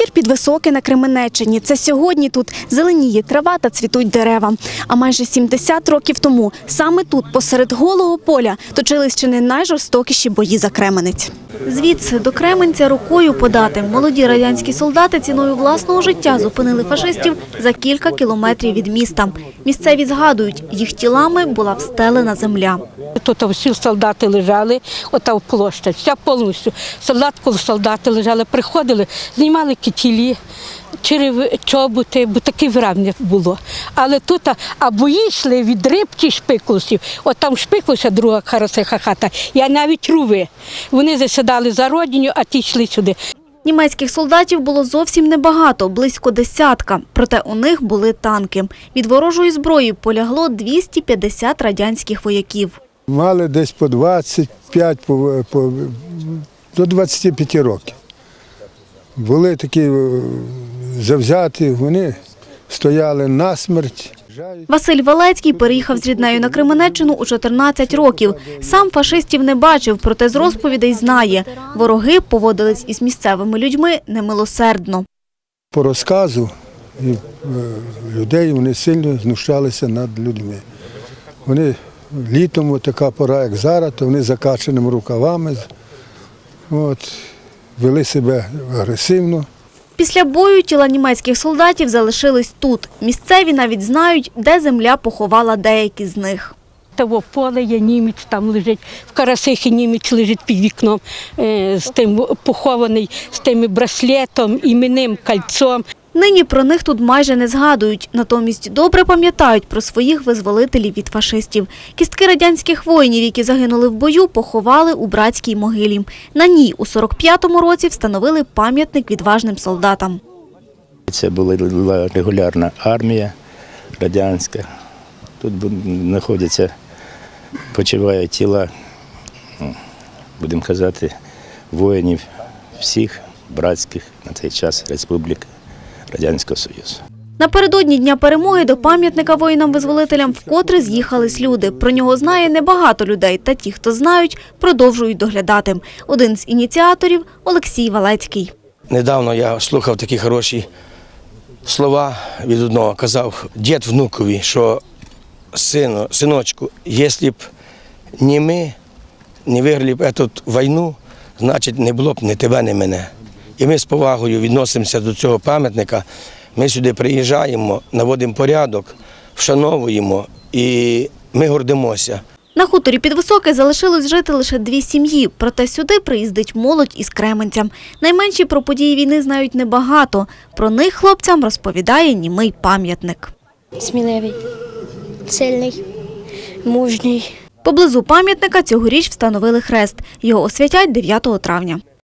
Хутір Підвисоке на Кременеччині. Це сьогодні тут зеленіє трава та цвітуть дерева. А майже 70 років тому саме тут, посеред голого поля, точились чи не найжорстокіші бої за Кременець. Звідси до Кременця рукою подати. Молоді радянські солдати ціною власного життя зупинили фашистів за кілька кілометрів від міста. Місцеві згадують, їх тілами була встелена земля. Тут всі солдати лежали, ота площа, вся повністю. Солдати лежали, приходили, знімали кітілі, чоботи, бо таке вравня було. Але тут або йшли від риб чи шпиклусів, от там шпиклуся, друга хороша хата, я навіть руви. Вони засідали за родиню, а ті йшли сюди. Німецьких солдатів було зовсім небагато, близько десятка. Проте у них були танки. Від ворожої зброї полягло 250 радянських вояків. Мали десь по 25, до 25 років. Були такі завзяті, вони стояли насмерть. Василь Валецький переїхав з ріднею на Кременеччину у 14 років. Сам фашистів не бачив, проте з розповідей знає. Вороги поводились із місцевими людьми немилосердно. По розказу людей вони сильно знущалися над людьми. Вони літом, така пора, як зараз, то вони закачаними рукавами, вели себе агресивно. Після бою тіла німецьких солдатів залишились тут. Місцеві навіть знають, де земля поховала деякі з них. Того поле є, німець там лежить, в Карасихі німець лежить під вікном, з тим похований, з тим браслетом, іменним кольцом. Нині про них тут майже не згадують, натомість добре пам'ятають про своїх визволителів від фашистів. Кістки радянських воїнів, які загинули в бою, поховали у братській могилі. На ній у 45-му році встановили пам'ятник відважним солдатам. Це була регулярна армія радянська. Тут знаходяться, почивають тіла, будемо казати, воїнів всіх братських на цей час республік Радянського Союзу. Напередодні Дня перемоги до пам'ятника воїнам-визволителям вкотре з'їхались люди. Про нього знає небагато людей, та ті, хто знають, продовжують доглядати. Один з ініціаторів – Олексій Валецький. Недавно я слухав такі хороші слова від одного. Казав дід внукові, що синочку, якщо б не ми не виграли б цю війну, значить не було б ні тебе, ні мене. І ми з повагою відносимося до цього пам'ятника. Ми сюди приїжджаємо, наводимо порядок, вшановуємо і ми гордимося. На хуторі Підвисоке залишилось жити лише 2 сім'ї, проте сюди приїздить молодь із Кременця. Найменші про події війни знають небагато. Про них хлопцям розповідає німий пам'ятник. Сміливий, сильний, мужній. Поблизу пам'ятника цьогоріч встановили хрест. Його освятять 9 травня.